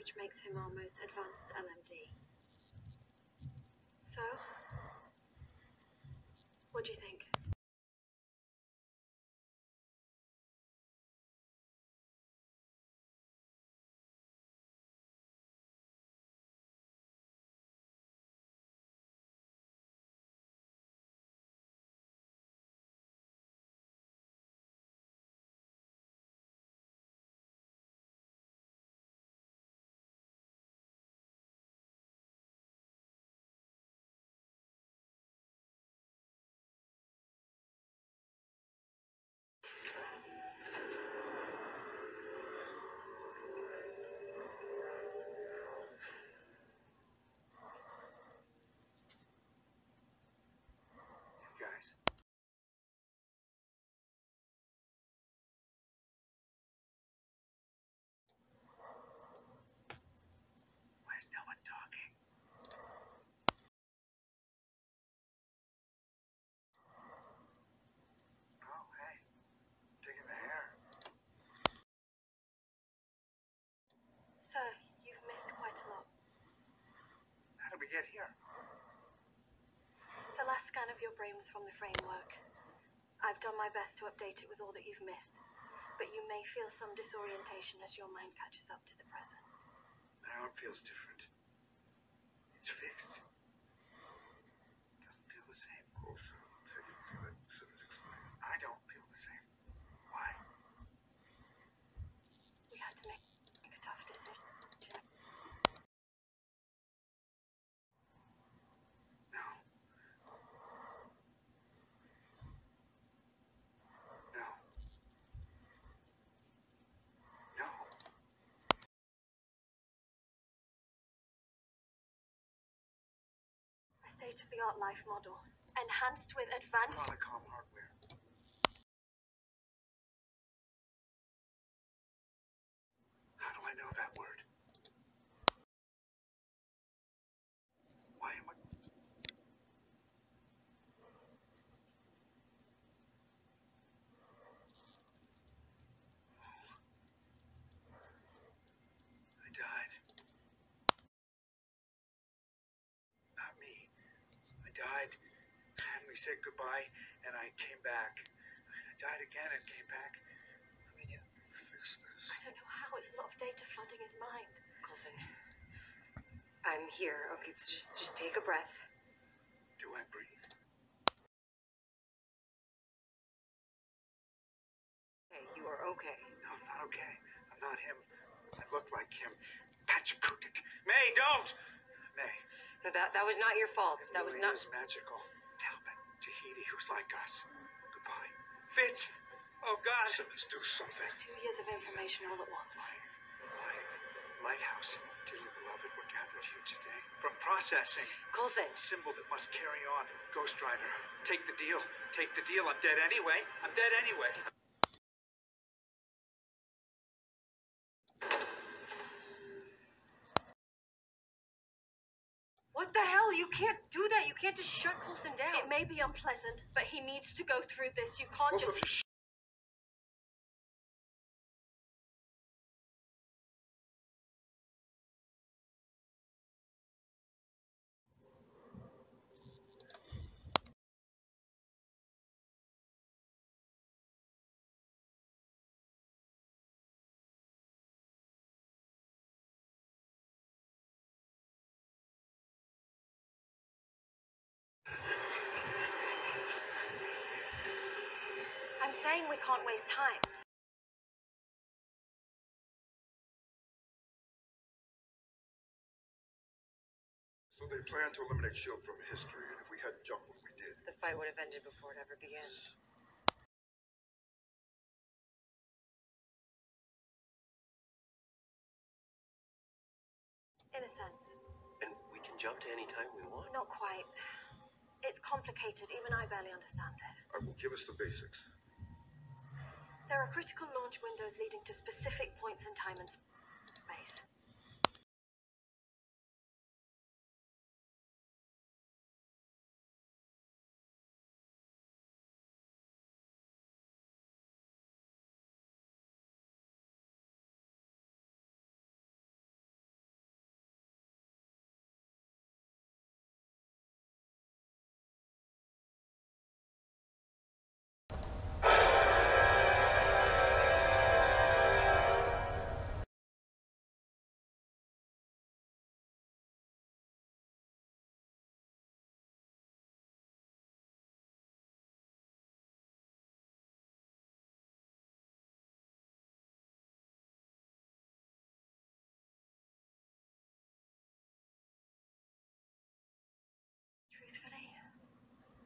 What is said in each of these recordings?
which makes him our most advanced LMD. So, what do you think? Guys. Why is no one talking? Oh, hey. Digging the hair. Sir, you've missed quite a lot. How did we get here? The last scan of your brain was from the framework. I've done my best to update it with all that you've missed, but you may feel some disorientation as your mind catches up to the present. My arm feels different. It's fixed. Doesn't feel the same. Also, take it feel it, so it's explained. I don't feel the same. Why? We had to make a tough decision. No. No. No. A state-of-the-art life model, enhanced with advanced... Chronicom hardware. How do I know that word? Why am I... I died. Not me. I died, and we said goodbye, and I came back. I died again and came back. I mean, you Fix this. I don't know how, it's a lot of data flooding his mind. Coulson, I'm here. Okay, so just take a breath. do I breathe? Okay, you are okay. No, I'm not okay. I'm not him. I look like him. Pachakutik. May, don't! May. No, that was not your fault. It That was really not. is magical. Talbot, Tahiti, who's like us. Goodbye. Fitz! Oh, God! Simmons, do something. 2 years of information all at once. Lighthouse. Dearly beloved, we're gathered here today. From processing. Coulson, A symbol that must carry on. Ghost Rider. Take the deal. Take the deal. I'm dead anyway. I'm dead anyway. what the hell? You can't do that. You can't just shut Coulson down. It may be unpleasant, but he needs to go through this. You can't Both just... of you I'm saying we can't waste time. So they plan to eliminate S.H.I.E.L.D. from history, and if we hadn't jumped when we did. The fight would have ended before it ever began. In a sense. And we can jump to any time we want. Not quite. It's complicated. Even I barely understand it. I will give us the basics. There are critical launch windows leading to specific points in time and space.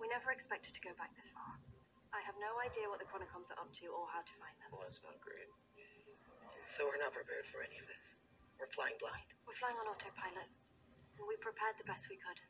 We never expected to go back this far. I have no idea what the Chronicoms are up to or how to find them. Well, that's not great. So we're not prepared for any of this. We're flying blind. We're flying on autopilot, and we prepared the best we could.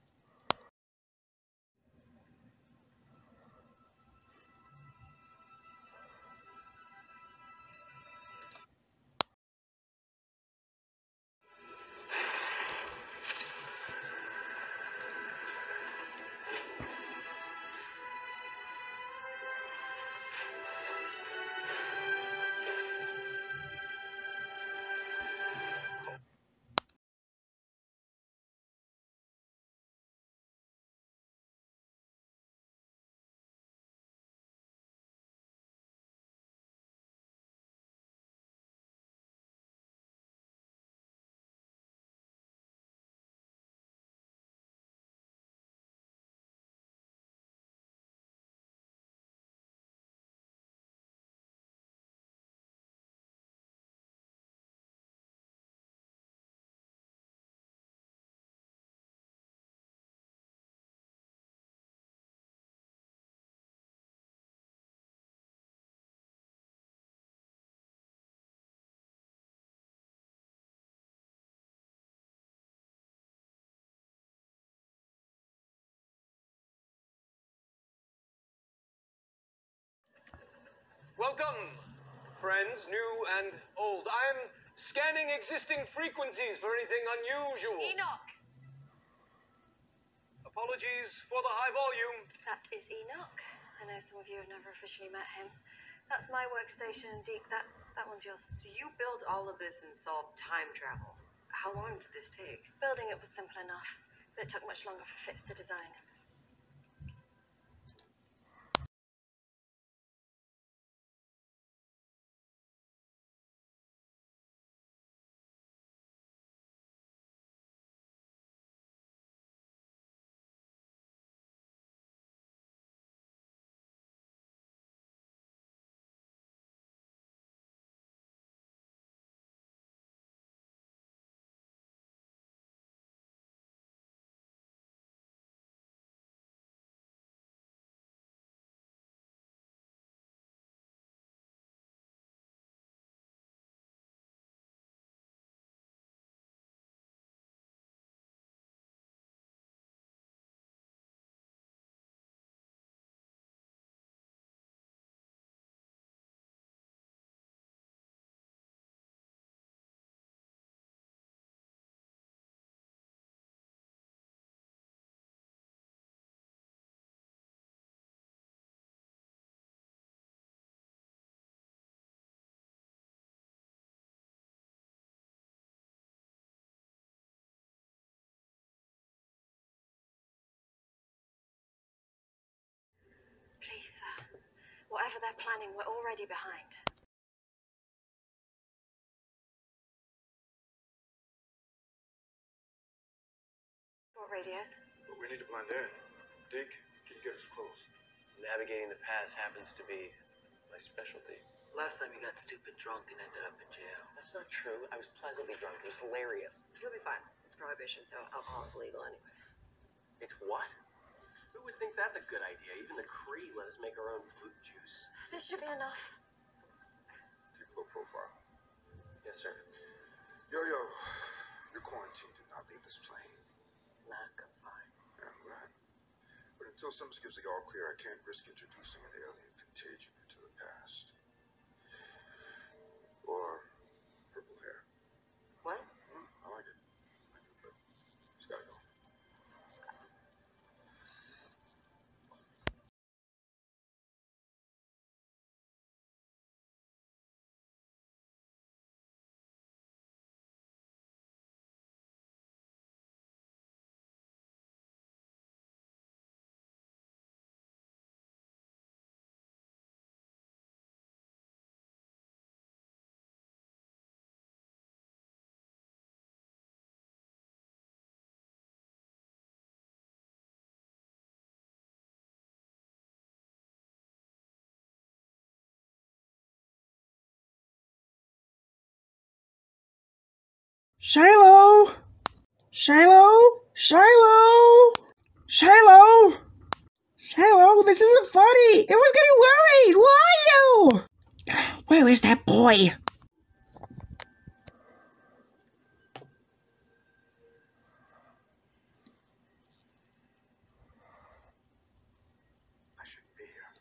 Welcome, friends, new and old. I'm scanning existing frequencies for anything unusual. Enoch! Apologies for the high volume. That is Enoch. I know some of you have never officially met him. That's my workstation, and Deke, that one's yours. So you built all of this and solved time travel. How long did this take? Building it was simple enough, but it took much longer for Fitz to design. Please, whatever they're planning, we're already behind. What radios? But we need to blend in. Deke, can you get us close? Navigating the past happens to be my specialty. Last time you got stupid drunk and ended up in jail. That's not true. I was pleasantly drunk. It was hilarious. You'll be fine. It's prohibition, so alcohol is legal anyway. It's what? Who would think that's a good idea? Even the Cree let us make our own fruit juice. This should be enough. Keep a low profile. Yes, sir. Yo, your quarantine did not leave this plane. Lack of fine. Yeah, I'm glad. But until Simmons gives the all clear, I can't risk introducing an alien contagion into the past. Or purple hair. What? I like it. But it's gotta go. Shiloh! Shiloh! Shiloh! Shiloh! Hello, this isn't funny! Everyone's getting worried! Who are you? Where is that boy? I shouldn't be here.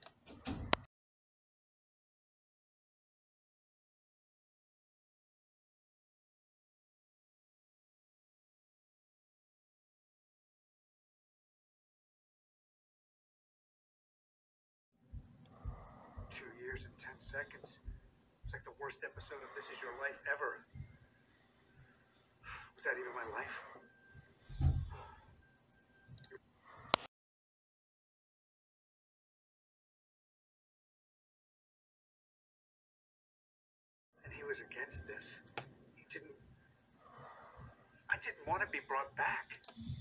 2 years and 10 seconds. It's like the worst episode of This Is Your Life ever. Was that even my life? And he was against this. I didn't want to be brought back.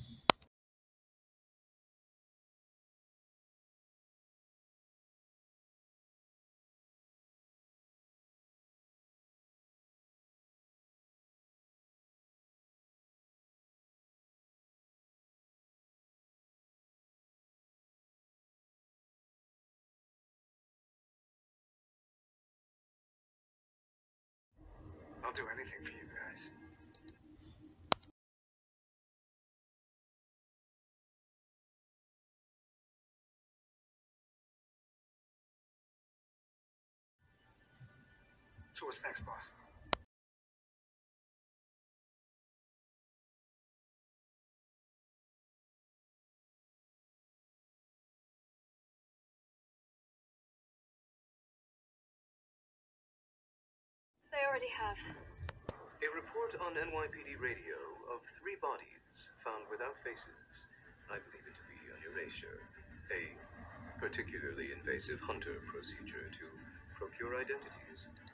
I'll do anything for you guys. So what's next, boss? They already have. A report on NYPD radio of 3 bodies found without faces. I believe it to be an erasure. A particularly invasive hunter procedure to procure identities.